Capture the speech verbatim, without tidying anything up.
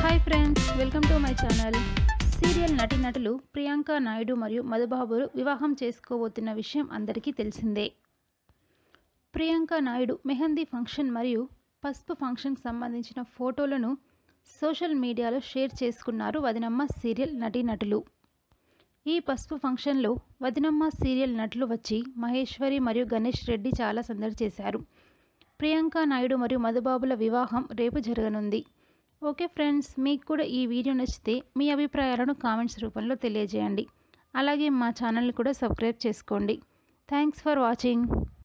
Hi friends, welcome to my channel. Serial నటీనటులు ప్రియాంక నాయుడు మరియు మధుబాబులు వివాహం చేసుకోబోతున్న విషయం అందరికీ తెలిసిందే. ప్రియాంక నాయుడు మెహందీ ఫంక్షన్ మరియు పసుపు ఫంక్షన్కి సంబంధించిన ఫోటోలను సోషల్ మీడియాలో షేర్ చేసుకున్నారు వదినమ్మ సీరియల్ నటీనటులు. ఈ పసుపు ఫంక్షన్లో వదినమ్మ సీరియల్ నటులు వచ్చి మహేశ్వరి మరియు గణేష్ రెడ్డి చాలా సందడి చేశారు. ప్రియాంక నాయుడు మరియు మధుబాబుల వివాహం రేపు జరగనుంది. ఓకే ఫ్రెండ్స్, మీకు కూడా ఈ వీడియో నచ్చితే మీ అభిప్రాయాలను కామెంట్స్ రూపంలో తెలియజేయండి. అలాగే మా ఛానల్ని కూడా సబ్స్క్రైబ్ చేసుకోండి. Thanks for watching.